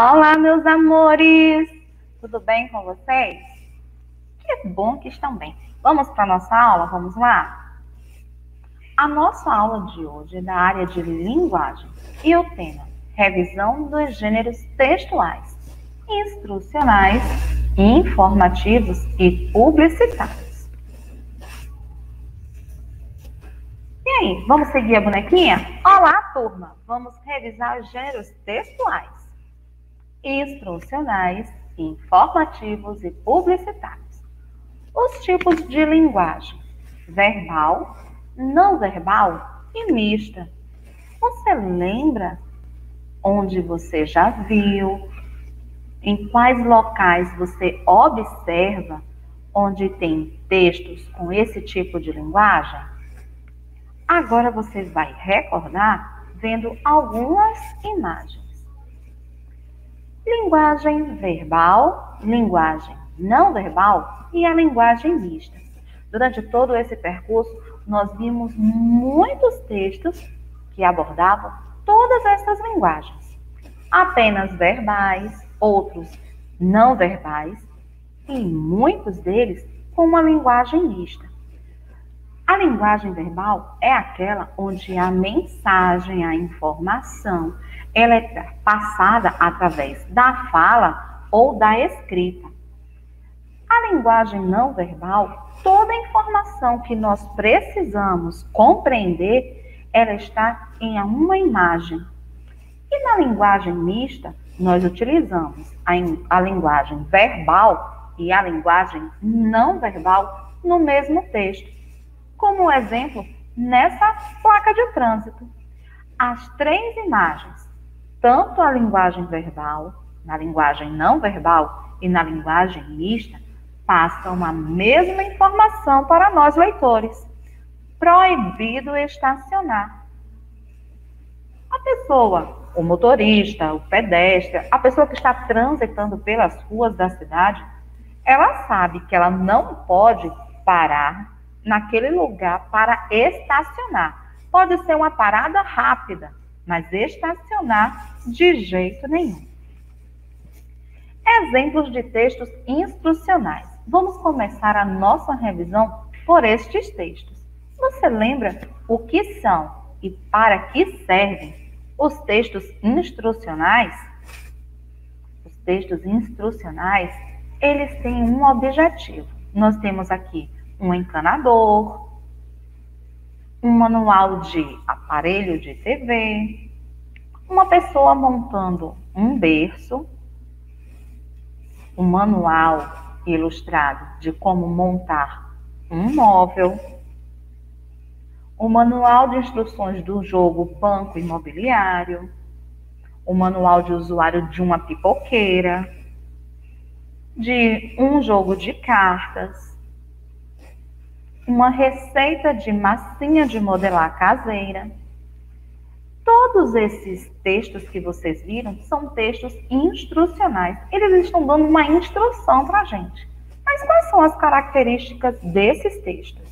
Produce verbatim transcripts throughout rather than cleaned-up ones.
Olá, meus amores! Tudo bem com vocês? Que bom que estão bem. Vamos para a nossa aula? Vamos lá? A nossa aula de hoje é da área de linguagem e o tema revisão dos gêneros textuais, instrucionais, informativos e publicitários. E aí, vamos seguir a bonequinha? Olá, turma! Vamos revisar os gêneros textuais, instrucionais, informativos e publicitários. Os tipos de linguagem: verbal, não verbal e mista. Você lembra onde você já viu? Em quais locais você observa onde tem textos com esse tipo de linguagem? Agora você vai recordar vendo algumas imagens. Linguagem verbal, linguagem não verbal e a linguagem mista. Durante todo esse percurso, nós vimos muitos textos que abordavam todas essas linguagens. Apenas verbais, outros não verbais e muitos deles com uma linguagem mista. A linguagem verbal é aquela onde a mensagem, a informação, ela é passada através da fala ou da escrita. A linguagem não verbal, toda a informação que nós precisamos compreender, ela está em uma imagem. E na linguagem mista, nós utilizamos a, a linguagem verbal e a linguagem não verbal no mesmo texto. Como exemplo, nessa placa de trânsito, as três imagens, tanto a linguagem verbal, na linguagem não verbal e na linguagem mista, passam a mesma informação para nós leitores. Proibido estacionar. A pessoa, o motorista, o pedestre, a pessoa que está transitando pelas ruas da cidade, ela sabe que ela não pode parar naquele lugar para estacionar. Pode ser uma parada rápida, mas estacionar de jeito nenhum. Exemplos de textos instrucionais. Vamos começar a nossa revisão por estes textos. Você lembra o que são e para que servem os textos instrucionais? Os textos instrucionais, eles têm um objetivo. Nós temos aqui um encanador, um manual de aparelho de T V, uma pessoa montando um berço, um manual ilustrado de como montar um móvel, o manual de instruções do jogo Banco Imobiliário, o manual de usuário de uma pipoqueira, de um jogo de cartas, uma receita de massinha de modelar caseira. Todos esses textos que vocês viram são textos instrucionais. Eles estão dando uma instrução para a gente. Mas quais são as características desses textos?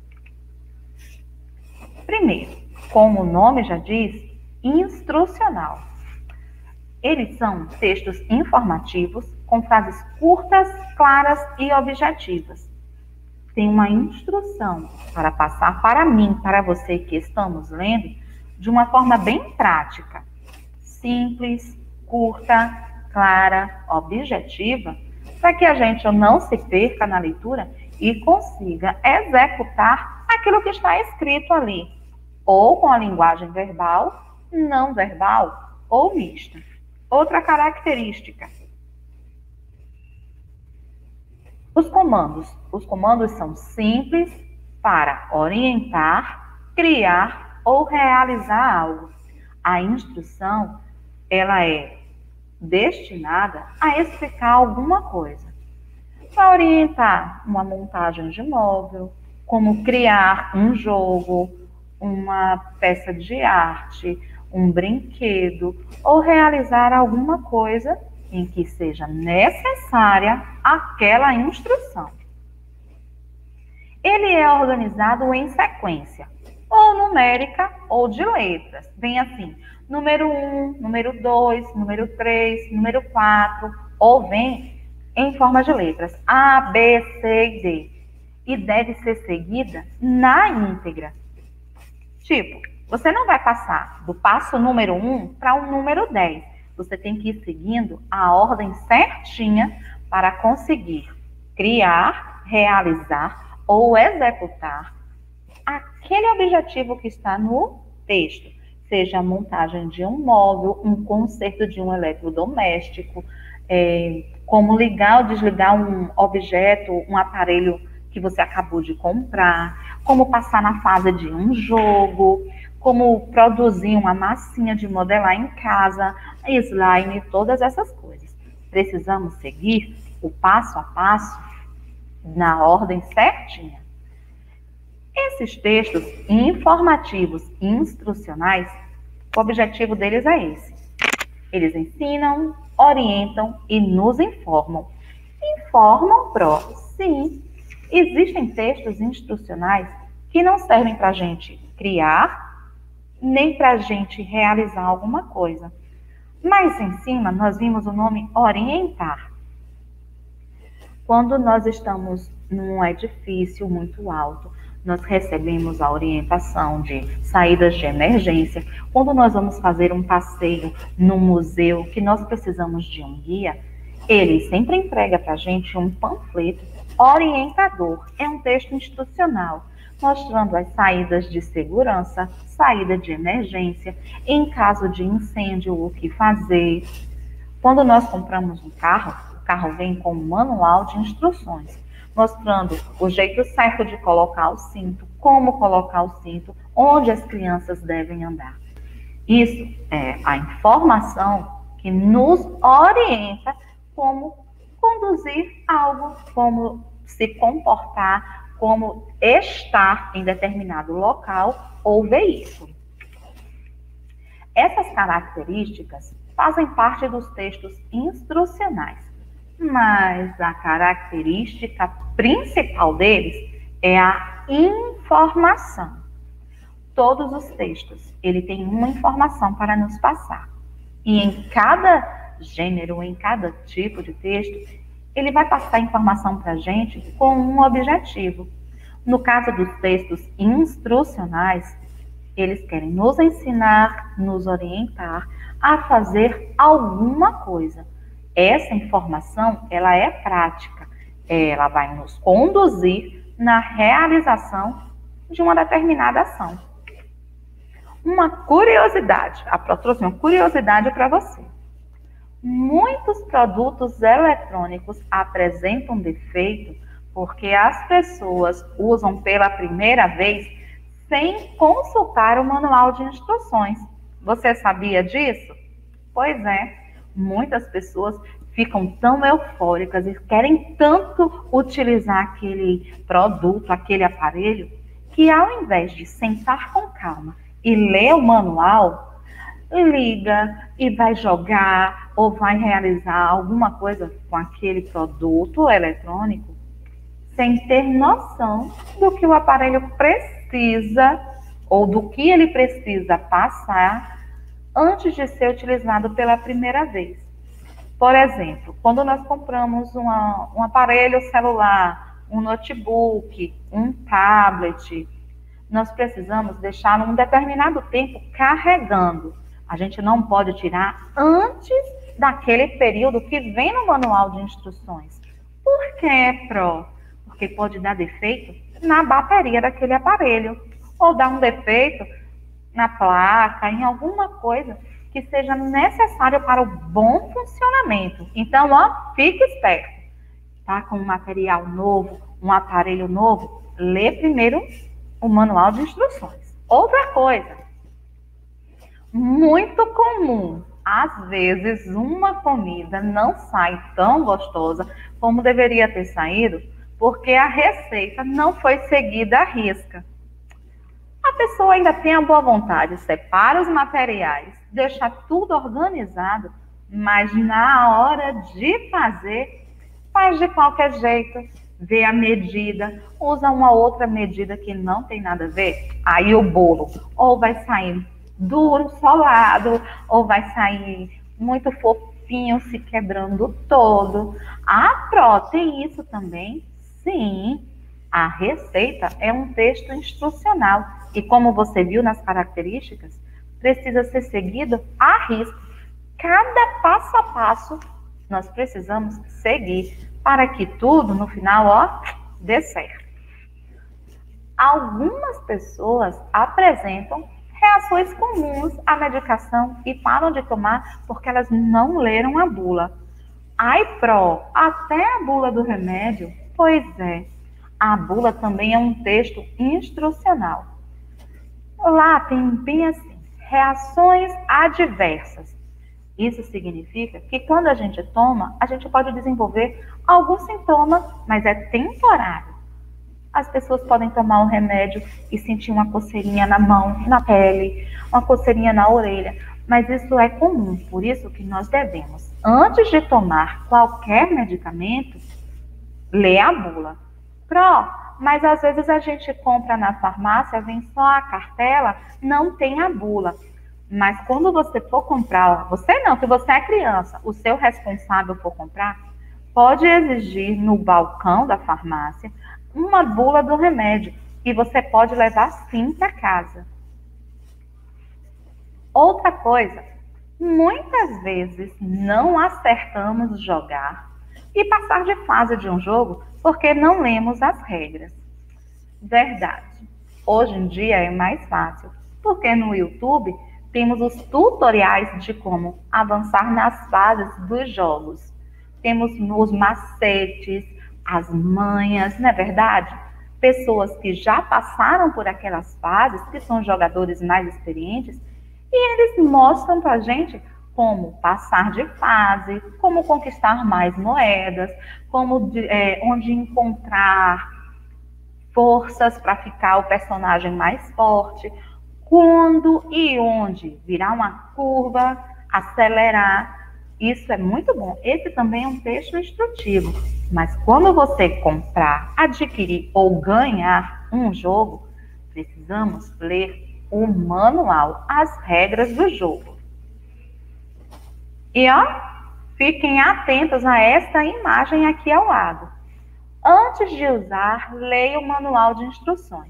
Primeiro, como o nome já diz, instrucional. Eles são textos informativos com frases curtas, claras e objetivas. Tem uma instrução para passar para mim, para você que estamos lendo, de uma forma bem prática, simples, curta, clara, objetiva, para que a gente não se perca na leitura e consiga executar aquilo que está escrito ali, ou com a linguagem verbal, não verbal ou mista. Outra característica: os comandos. Os comandos são simples para orientar, criar ou realizar algo. A instrução, ela é destinada a explicar alguma coisa. Para orientar uma montagem de móvel, como criar um jogo, uma peça de arte, um brinquedo, ou realizar alguma coisa em que seja necessária aquela instrução. Ele é organizado em sequência, ou numérica ou de letras. Vem assim, número um, número dois, número três, número quatro, ou vem em forma de letras A, B, C e D. E deve ser seguida na íntegra. Tipo, você não vai passar do passo número um para o número dez. Você tem que ir seguindo a ordem certinha para conseguir criar, realizar ou executar aquele objetivo que está no texto. Seja a montagem de um móvel, um conserto de um eletrodoméstico, é, como ligar ou desligar um objeto, um aparelho que você acabou de comprar, como passar na fase de um jogo, como produzir uma massinha de modelar em casa, slime, todas essas coisas. Precisamos seguir o passo a passo na ordem certinha. Esses textos informativos e instrucionais, o objetivo deles é esse. Eles ensinam, orientam e nos informam. Informam, Pro? Sim. Existem textos instrucionais que não servem para a gente criar, nem para a gente realizar alguma coisa. Mas em cima nós vimos o nome orientar. Quando nós estamos num edifício muito alto, nós recebemos a orientação de saídas de emergência. Quando nós vamos fazer um passeio no museu, que nós precisamos de um guia, ele sempre entrega para a gente um panfleto orientador. É um texto instrucional, mostrando as saídas de segurança, saída de emergência, em caso de incêndio, o que fazer. Quando nós compramos um carro, o carro vem com um manual de instruções, mostrando o jeito certo de colocar o cinto, como colocar o cinto, onde as crianças devem andar. Isso é a informação que nos orienta como conduzir algo, como se comportar, como estar em determinado local ou veículo. Essas características fazem parte dos textos instrucionais, mas a característica principal deles é a informação. Todos os textos, ele tem uma informação para nos passar. E em cada gênero, em cada tipo de texto, ele vai passar informação para a gente com um objetivo. No caso dos textos instrucionais, eles querem nos ensinar, nos orientar a fazer alguma coisa. Essa informação, ela é prática. Ela vai nos conduzir na realização de uma determinada ação. Uma curiosidade, a Pro trouxe uma curiosidade para você. Muitos produtos eletrônicos apresentam defeito porque as pessoas usam pela primeira vez sem consultar o manual de instruções. Você sabia disso? Pois é, muitas pessoas ficam tão eufóricas e querem tanto utilizar aquele produto, aquele aparelho, que ao invés de sentar com calma e ler o manual, liga e vai jogar ou vai realizar alguma coisa com aquele produto eletrônico sem ter noção do que o aparelho precisa ou do que ele precisa passar antes de ser utilizado pela primeira vez. Por exemplo, quando nós compramos uma, um aparelho celular, um notebook, um tablet, nós precisamos deixar um determinado tempo carregando. A gente não pode tirar antes daquele período que vem no manual de instruções. Por quê, Pro? Porque pode dar defeito na bateria daquele aparelho, ou dar um defeito na placa, em alguma coisa que seja necessário para o bom funcionamento. Então, ó, fique esperto. Tá com um material novo, um aparelho novo, lê primeiro o manual de instruções. Outra coisa, muito comum, às vezes uma comida não sai tão gostosa como deveria ter saído, porque a receita não foi seguida à risca. A pessoa ainda tem a boa vontade, separa os materiais, deixa tudo organizado, mas na hora de fazer, faz de qualquer jeito, vê a medida, usa uma outra medida que não tem nada a ver, aí o bolo ou vai sair duro, solado, ou vai sair muito fofinho, se quebrando todo. Ah, Pró, tem isso também? Sim, a receita é um texto instrucional e, como você viu nas características, precisa ser seguido à risca. Cada passo a passo nós precisamos seguir para que tudo, no final, ó, dê certo. Algumas pessoas apresentam reações comuns à medicação e param de tomar porque elas não leram a bula. Ai, Pró, até a bula do remédio? Pois é, a bula também é um texto instrucional. Lá tem bem assim, reações adversas. Isso significa que quando a gente toma, a gente pode desenvolver algum sintoma, mas é temporário. As pessoas podem tomar um remédio e sentir uma coceirinha na mão, na pele, uma coceirinha na orelha, mas isso é comum, por isso que nós devemos, antes de tomar qualquer medicamento, ler a bula. Pró, mas às vezes a gente compra na farmácia, vem só a cartela, não tem a bula. Mas quando você for comprar, você não, que você é criança, o seu responsável for comprar, pode exigir no balcão da farmácia uma bula do remédio e você pode levar sim para casa. Outra coisa, muitas vezes não acertamos jogar e passar de fase de um jogo porque não lemos as regras. Verdade. Hoje em dia é mais fácil, porque no YouTube temos os tutoriais de como avançar nas fases dos jogos. Temos os macetes, as manhas, não é verdade? Pessoas que já passaram por aquelas fases, que são jogadores mais experientes, e eles mostram pra gente como passar de fase, como conquistar mais moedas, como de, é, onde encontrar forças para ficar o personagem mais forte, quando e onde virar uma curva, acelerar. Isso é muito bom. Esse também é um texto instrutivo. Mas quando você comprar, adquirir ou ganhar um jogo, precisamos ler o manual, as regras do jogo. E ó, fiquem atentos a esta imagem aqui ao lado. Antes de usar, leia o manual de instruções.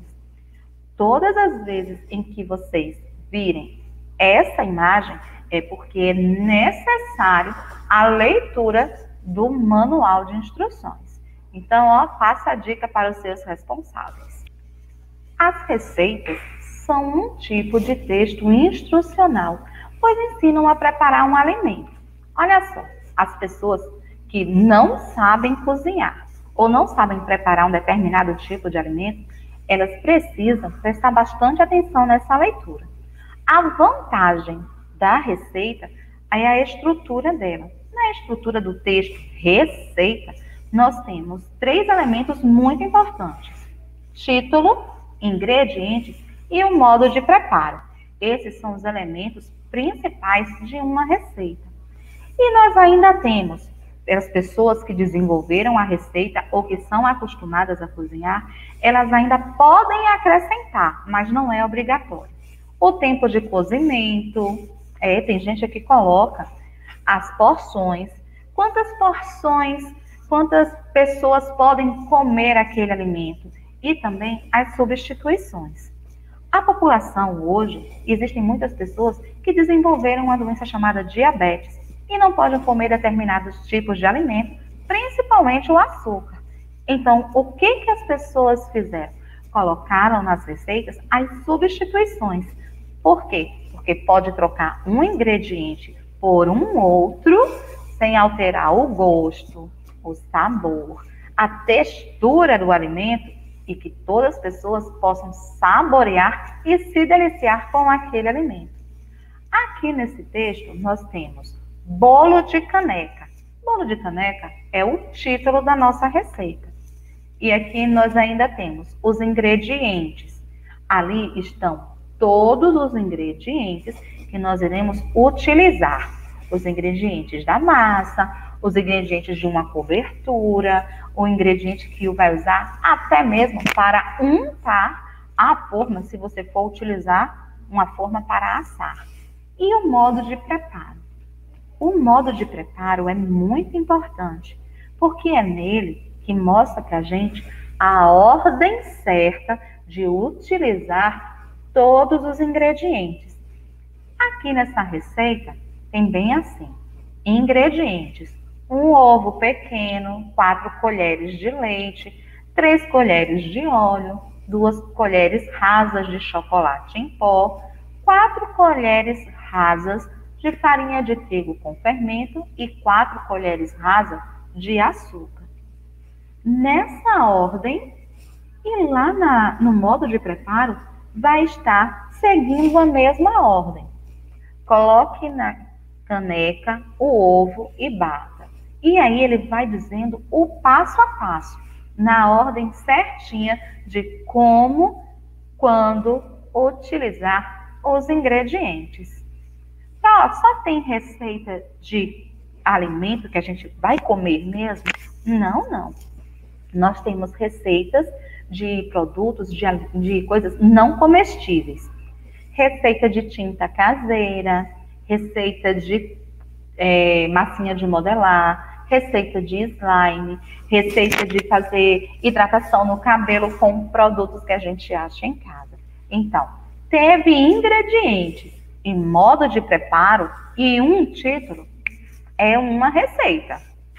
Todas as vezes em que vocês virem essa imagem, é porque é necessário a leitura do manual de instruções. Então, ó, passa a dica para os seus responsáveis. As receitas são um tipo de texto instrucional, pois ensinam a preparar um alimento. Olha só, as pessoas que não sabem cozinhar ou não sabem preparar um determinado tipo de alimento, elas precisam prestar bastante atenção nessa leitura. A vantagem da receita é a estrutura dela. Na estrutura do texto receita, nós temos três elementos muito importantes: título, ingredientes e o modo de preparo. Esses são os elementos principais de uma receita. E nós ainda temos as pessoas que desenvolveram a receita ou que são acostumadas a cozinhar, elas ainda podem acrescentar, mas não é obrigatório. O tempo de cozimento, é, tem gente que coloca as porções, quantas porções, quantas pessoas podem comer aquele alimento e também as substituições. A população hoje, existem muitas pessoas que desenvolveram uma doença chamada diabetes e não podem comer determinados tipos de alimento, principalmente o açúcar. Então, o que, que as pessoas fizeram? Colocaram nas receitas as substituições. Por quê? Porque pode trocar um ingrediente por um outro, sem alterar o gosto, o sabor, a textura do alimento e que todas as pessoas possam saborear e se deliciar com aquele alimento. Aqui nesse texto nós temos bolo de caneca. Bolo de caneca é o título da nossa receita. E aqui nós ainda temos os ingredientes. Ali estão todos os ingredientes que nós iremos utilizar. Os ingredientes da massa, os ingredientes de uma cobertura, o ingrediente que vai usar até mesmo para untar a forma, se você for utilizar uma forma para assar. E o modo de preparo. O modo de preparo é muito importante, porque é nele que mostra para a gente a ordem certa de utilizar todos os ingredientes. Aqui nessa receita tem bem assim: ingredientes: um ovo pequeno, quatro colheres de leite, três colheres de óleo, duas colheres rasas de chocolate em pó, quatro colheres rasas de farinha de trigo com fermento e quatro colheres rasas de açúcar. Nessa ordem, e lá na, no modo de preparo, vai estar seguindo a mesma ordem. Coloque na caneca o ovo e bata. E aí ele vai dizendo o passo a passo, na ordem certinha de como, quando utilizar os ingredientes. Só, só tem receita de alimento que a gente vai comer mesmo? Não, não. Nós temos receitas de produtos, de, de coisas não comestíveis. Receita de tinta caseira, receita de é, massinha de modelar, receita de slime, receita de fazer hidratação no cabelo com produtos que a gente acha em casa. Então, teve ingredientes e modo de preparo e um título é uma receita.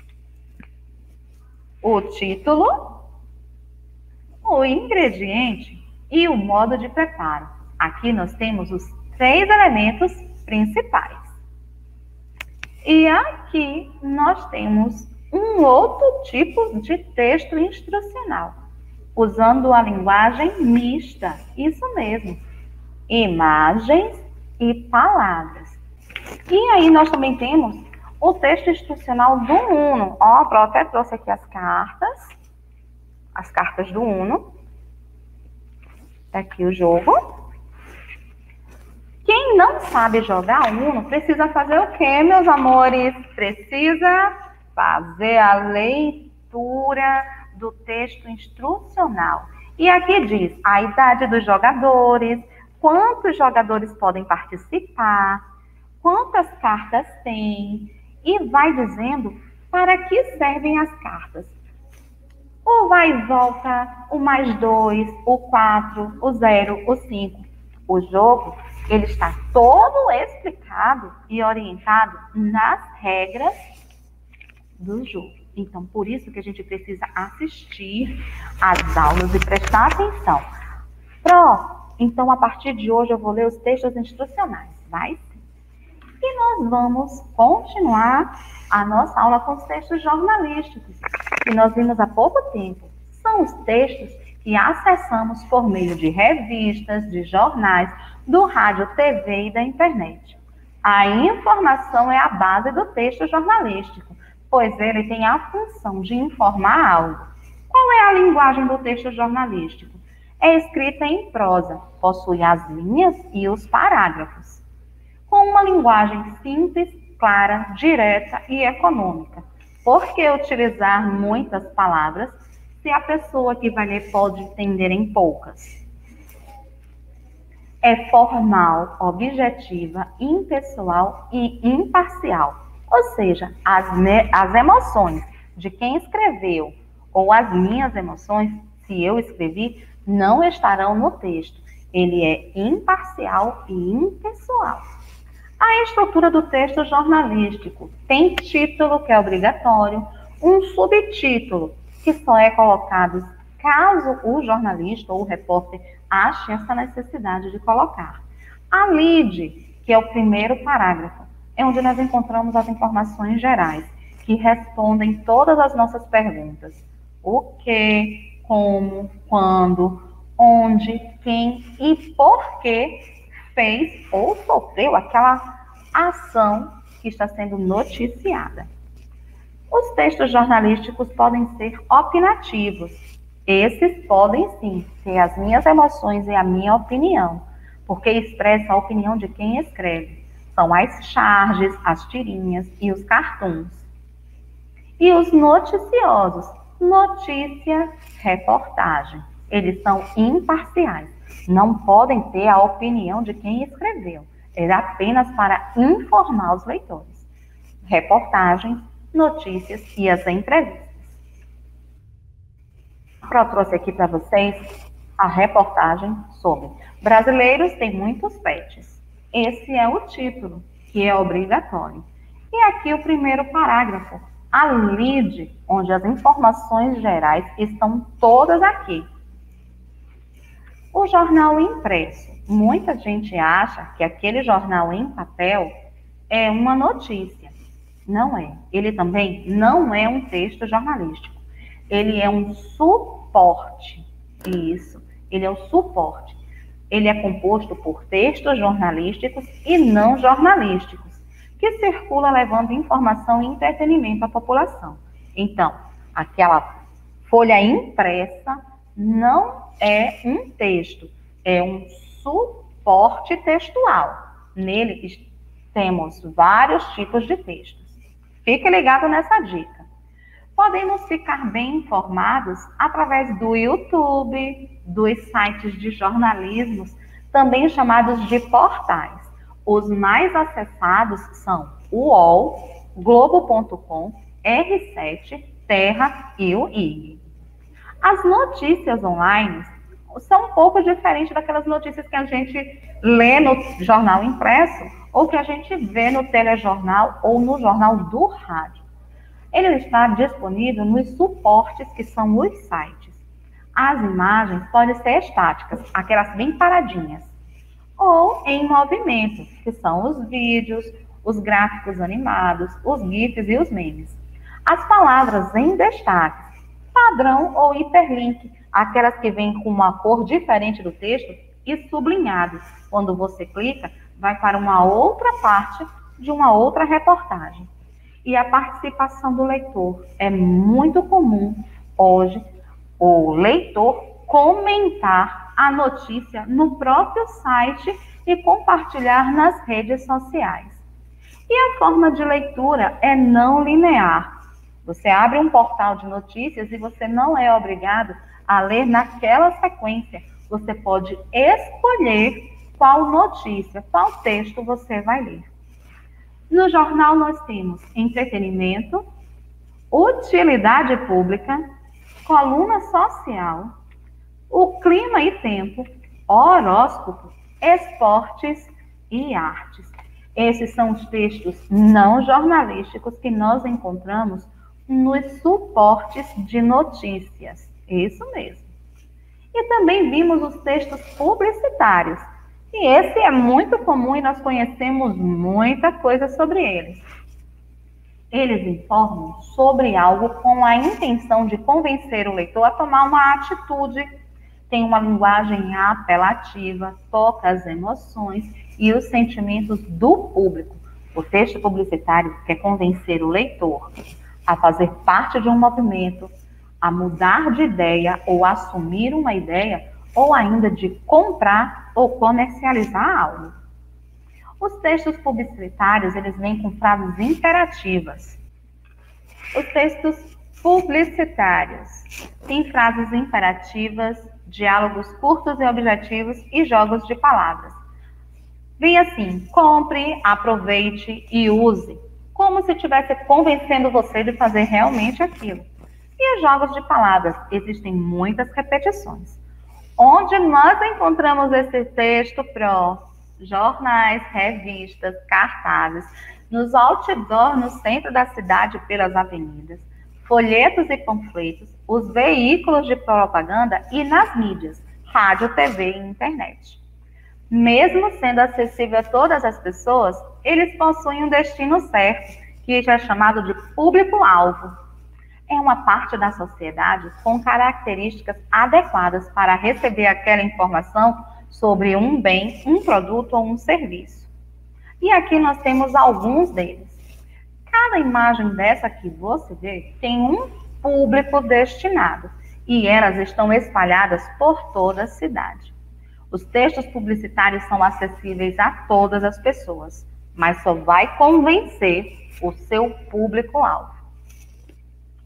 O título, o ingrediente e o modo de preparo. Aqui nós temos os três elementos principais. E aqui nós temos um outro tipo de texto instrucional, usando a linguagem mista, isso mesmo, imagens e palavras. E aí nós também temos o texto instrucional do Uno. Ó, eu até trouxe aqui as cartas, as cartas do Uno. Tá aqui o jogo. Quem não sabe jogar Uno precisa fazer o quê, meus amores? Precisa fazer a leitura do texto instrucional. E aqui diz a idade dos jogadores, quantos jogadores podem participar, quantas cartas tem, e vai dizendo para que servem as cartas. O vai e volta, o mais dois, o quatro, o zero, o cinco. O jogo, ele está todo explicado e orientado nas regras do jogo. Então, por isso que a gente precisa assistir às aulas e prestar atenção. Pro, então, a partir de hoje eu vou ler os textos instrucionais. Vai sim. E nós vamos continuar a nossa aula com os textos jornalísticos, que nós vimos há pouco tempo. São os textos que acessamos por meio de revistas, de jornais, do rádio, T V e da internet. A informação é a base do texto jornalístico, pois ele tem a função de informar algo. Qual é a linguagem do texto jornalístico? É escrita em prosa, possui as linhas e os parágrafos. Com uma linguagem simples, clara, direta e econômica. Por que utilizar muitas palavras se a pessoa que vai ler pode entender em poucas? É formal, objetiva, impessoal e imparcial. Ou seja, as, as emoções de quem escreveu ou as minhas emoções, se eu escrevi, não estarão no texto. Ele é imparcial e impessoal. A estrutura do texto jornalístico tem título, que é obrigatório, um subtítulo, que só é colocado caso o jornalista ou o repórter ache essa necessidade de colocar. A lead, que é o primeiro parágrafo, é onde nós encontramos as informações gerais, que respondem todas as nossas perguntas. O que, como, quando, onde, quem e por que fez ou sofreu aquela ação que está sendo noticiada. Os textos jornalísticos podem ser opinativos. Esses podem sim ter as minhas emoções e a minha opinião, porque expressa a opinião de quem escreve. São as charges, as tirinhas e os cartoons. E os noticiosos, notícia, reportagem. Eles são imparciais, não podem ter a opinião de quem escreveu. É apenas para informar os leitores. Reportagens, notícias e as entrevistas. Eu trouxe aqui para vocês a reportagem sobre brasileiros têm muitos pets. Esse é o título, que é obrigatório. E aqui o primeiro parágrafo, a lide, onde as informações gerais estão todas aqui. O jornal impresso. Muita gente acha que aquele jornal em papel é uma notícia. Não é. Ele também não é um texto jornalístico. Ele é um suporte. Isso. Ele é um suporte. Ele é composto por textos jornalísticos e não jornalísticos, que circula levando informação e entretenimento à população. Então, aquela folha impressa não é um texto, é um suporte textual. Nele temos vários tipos de textos. Fique ligado nessa dica. Podemos ficar bem informados através do YouTube, dos sites de jornalismo, também chamados de portais. Os mais acessados são o U O L, Globo ponto com, R sete, Terra e o I G. As notícias online são um pouco diferentes daquelas notícias que a gente lê no jornal impresso ou que a gente vê no telejornal ou no jornal do rádio. Ele está disponível nos suportes, que são os sites. As imagens podem ser estáticas, aquelas bem paradinhas, ou em movimento, que são os vídeos, os gráficos animados, os GIFs e os memes. As palavras em destaque, padrão ou hiperlink, aquelas que vêm com uma cor diferente do texto e sublinhados. Quando você clica, vai para uma outra parte de uma outra reportagem. E a participação do leitor. É muito comum hoje o leitor comentar a notícia no próprio site e compartilhar nas redes sociais. E a forma de leitura é não linear. Você abre um portal de notícias e você não é obrigado a ler naquela sequência. Você pode escolher qual notícia, qual texto você vai ler. No jornal nós temos entretenimento, utilidade pública, coluna social, o clima e tempo, horóscopo, esportes e artes. Esses são os textos não jornalísticos que nós encontramos nos suportes de notícias. Isso mesmo. E também vimos os textos publicitários. E esse é muito comum e nós conhecemos muita coisa sobre eles. Eles informam sobre algo com a intenção de convencer o leitor a tomar uma atitude. Tem uma linguagem apelativa, toca as emoções e os sentimentos do público. O texto publicitário quer convencer o leitor a fazer parte de um movimento, a mudar de ideia ou assumir uma ideia, ou ainda de comprar ou comercializar algo. Os textos publicitários, eles vêm com frases imperativas. Os textos publicitários têm frases imperativas, diálogos curtos e objetivos e jogos de palavras. Vem assim: compre, aproveite e use, como se estivesse convencendo você de fazer realmente aquilo. E os jogos de palavras, existem muitas repetições. Onde nós encontramos esse texto pro jornais, revistas, cartazes, nos outdoors no centro da cidade pelas avenidas, folhetos e panfletos, os veículos de propaganda e nas mídias, rádio, T V e internet. Mesmo sendo acessível a todas as pessoas, eles possuem um destino certo, que é chamado de público-alvo. É uma parte da sociedade com características adequadas para receber aquela informação sobre um bem, um produto ou um serviço. E aqui nós temos alguns deles. Cada imagem dessa que você vê tem um público destinado e elas estão espalhadas por toda a cidade. Os textos publicitários são acessíveis a todas as pessoas, mas só vai convencer o seu público-alvo.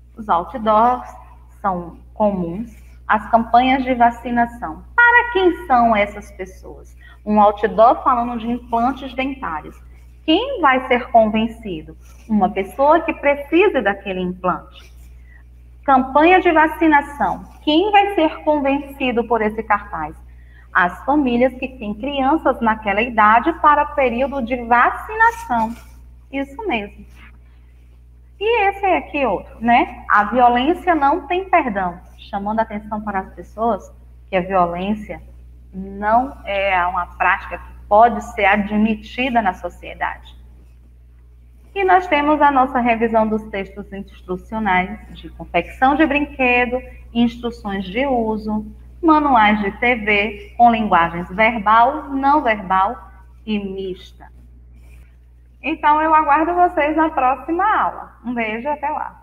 Os outdoors são comuns. As campanhas de vacinação. Para quem são essas pessoas? Um outdoor falando de implantes dentários. Quem vai ser convencido? Uma pessoa que precise daquele implante. Campanha de vacinação. Quem vai ser convencido por esse cartaz? As famílias que têm crianças naquela idade para o período de vacinação. Isso mesmo. E esse aqui outro, né? A violência não tem perdão. Chamando a atenção para as pessoas que a violência não é uma prática que pode ser admitida na sociedade. E nós temos a nossa revisão dos textos instrucionais de confecção de brinquedo, instruções de uso, manuais de T V com linguagens verbal, não verbal e mista. Então, eu aguardo vocês na próxima aula. Um beijo, até lá.